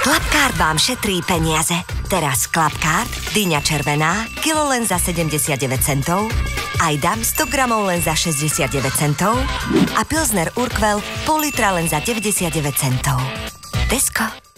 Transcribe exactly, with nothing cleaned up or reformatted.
Klapkart vám šetrí peniaze. Teraz Klapkart, dyňa červená, kilo len za sedemdesiatdeväť centov, aj dam sto gramov len za šesťdesiatdeväť centov a Pilsner Urquell pol litra len za deväťdesiatdeväť centov. Tesco.